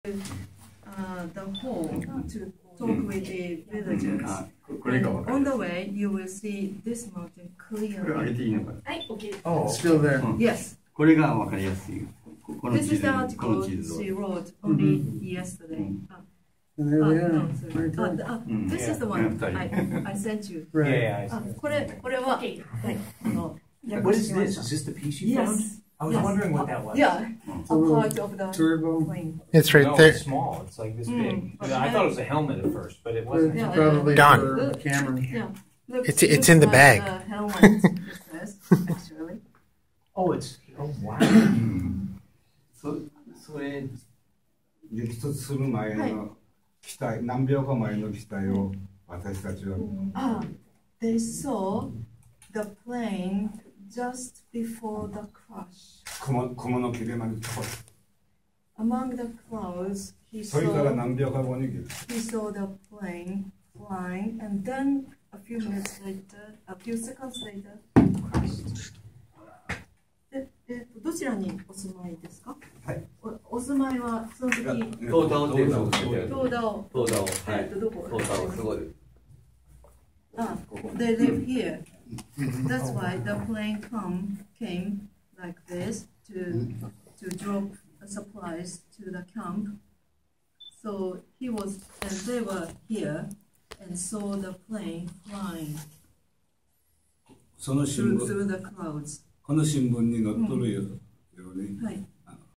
the hall to talk with the villagers. And on the way, you will see this mountain clearly. Oh, still there. Yes. これがわかりやすい。この This 地 is 図 the この article 地図 she wrote only yesterday. And there we are. No, sorry. Right there. This is the one I sent you. Right. Yeah, I これは、はい、 What is this? Is this the piece you found? Yes. I was wondering what that was. Yeah, It's a a little part of the turbo. plane. It's right No, there. it's small. It's like this big. I thought it was a helmet at first, but it wasn't. It's probably Don. for Cameron. Yeah. Look, It's looks in the like bag. a helmet, it says, actually. Oh, it's. Oh, wow. それ激突する前の機体、何秒か前の機体を私たちは They saw the plane just before the crash. 雲の切れ間に飛ば Among the clouds, それから何秒か後に he saw the plane flying, and then a few minutes later, a few seconds later, crashed. どちらにお住まいですか？ はい。 お住まいはその時。 東大っていうのを東大。 はい。 どこ？ 東大すごい。 They live here. That's why the plane came like this to drop supplies to the camp. So they were here and saw the plane flying その新聞 through the clouds. この新聞に載っとるように、 はい。